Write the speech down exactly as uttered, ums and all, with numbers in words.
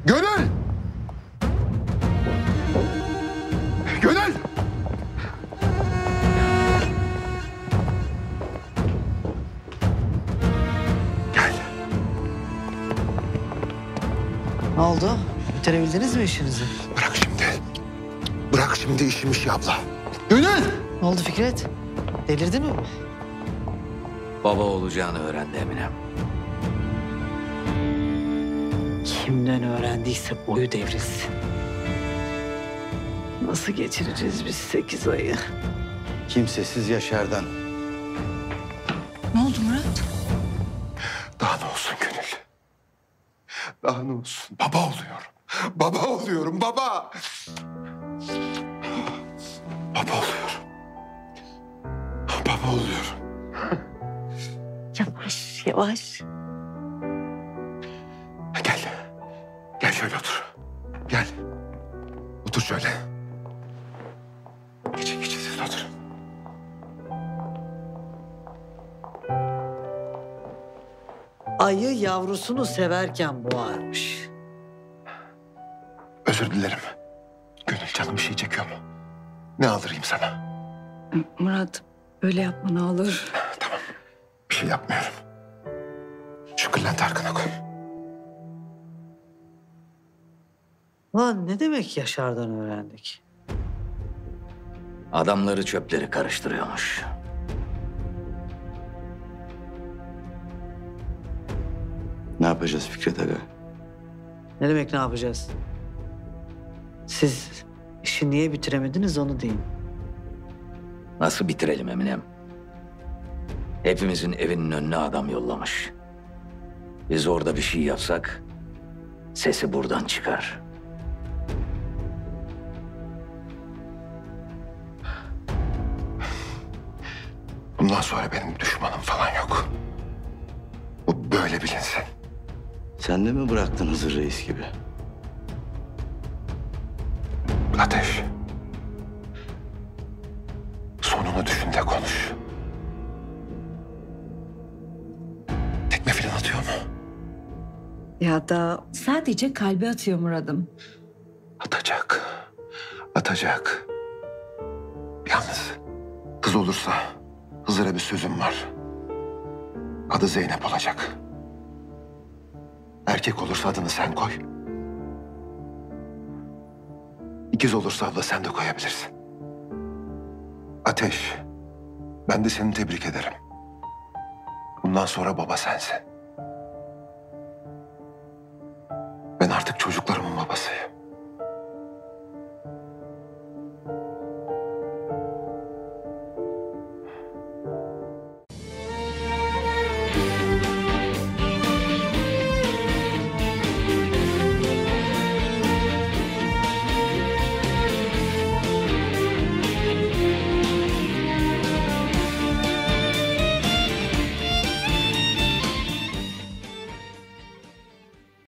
Gönül! Gönül! Gel. Ne oldu? Bitirebildiniz mi işinizi? Bırak şimdi. Bırak şimdi işimiş ya abla. Gönül! Ne oldu Fikret? Delirdin mi? Baba olacağını öğrendi Eminem. Kimden öğrendiyse boyu devrilsin. Nasıl geçireceğiz biz sekiz ayı? Kimsesiz Yaşar'dan. Ne oldu Murat? Daha ne olsun Gönül? Daha ne olsun? Baba oluyorum. Baba oluyorum, baba! Baba oluyorum. Baba oluyorum. Yavaş yavaş. Gel. Gel şöyle otur. Gel. Otur şöyle. Geçin geçin siz de oturun. Ayı yavrusunu severken boğarmış. Özür dilerim. Gönül canım bir şey çekiyor mu? Ne aldırayım sana? Murat öyle yapma ne olur. Tamam. Bir şey yapmıyorum. Şu kırlenti arkana koy. Lan ne demek Yaşar'dan öğrendik? Adamları çöpleri karıştırıyormuş. Ne yapacağız Fikret Aga? Ne demek ne yapacağız? Siz işi niye bitiremediniz onu deyin. Nasıl bitirelim Eminem? Hepimizin evinin önüne adam yollamış. Biz orada bir şey yapsak sesi buradan çıkar. Bundan sonra benim düşmanım falan yok. Bu böyle bilinsin. Sen de mi bıraktın Hızır Reis gibi? Ateş. Sonunu düşün de konuş. Tekme falan atıyor mu? Ya da sadece kalbi atıyor Murat'ım. Atacak. Atacak. Yalnız kız olursa Hızır'a bir sözüm var. Adı Zeynep olacak. Erkek olursa adını sen koy. İkiz olursa abla sen de koyabilirsin. Ateş, ben de seni tebrik ederim. Bundan sonra baba sensin. Ben artık çocuklarımın babasıyım.